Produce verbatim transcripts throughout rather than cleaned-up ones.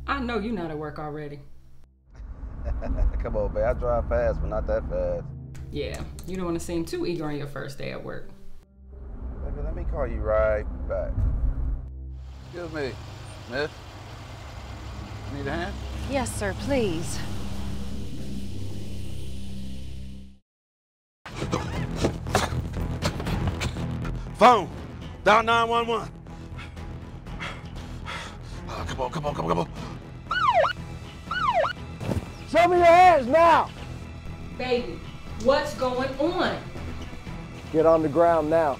I know you're not at work already. Come on, babe. I drive fast, but not that fast. Yeah, you don't want to seem too eager on your first day at work. Baby, let me call you right back. Excuse me, miss. Need a hand? Yes, sir, please. Phone. Dial nine one one. Oh, come on, come on, come on, come on. Show me your hands now. Baby, what's going on? Get on the ground now.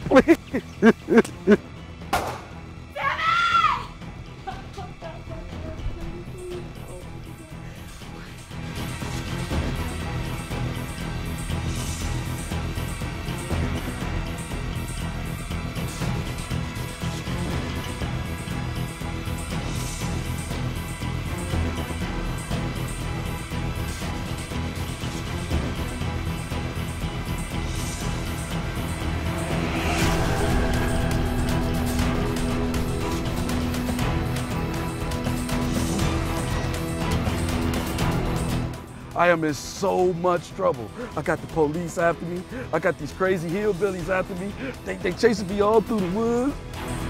I am in so much trouble. I got the police after me. I got these crazy hillbillies after me. They, they chasing me all through the woods.